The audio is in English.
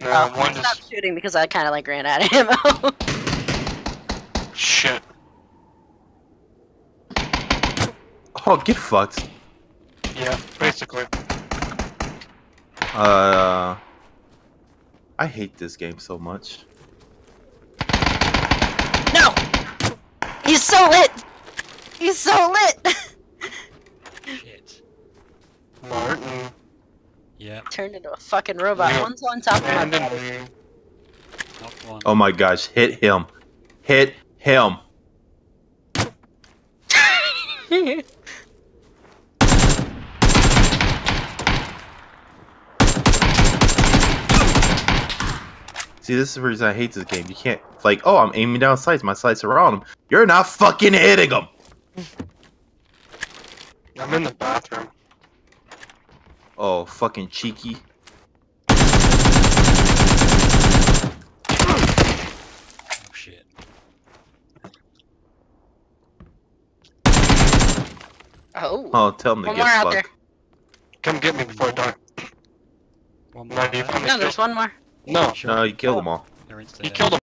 I stopped shooting because I kind of like ran out of ammo. Shit. Oh, get fucked. Yeah, basically. I hate this game so much. No! He's so lit! He's so lit! Shit. Martin. Yep. Turned into a fucking robot. Yeah. One's on top of my Abandon body. me. Knocked one. Oh my gosh, hit him. Hit him. See, this is the reason I hate this game. You can't, like, oh, I'm aiming down sights. My sights are on him. You're not fucking hitting him. I'm in the bathroom. Oh, fucking cheeky. Oh shit. Oh. Oh, tell him to One get more out fucked. there. Come get me before I die. One No, more. you found me No, there's one more. No, Sure. No, you killed them all. They're insta he dead. killed him.